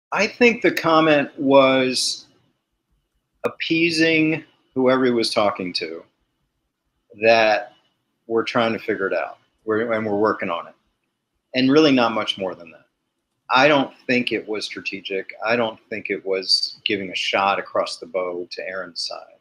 I think the comment was appeasing whoever he was talking to, that we're trying to figure it out. We're working on it. And really not much more than that. I don't think it was strategic. I don't think it was giving a shot across the bow to Aaron's side.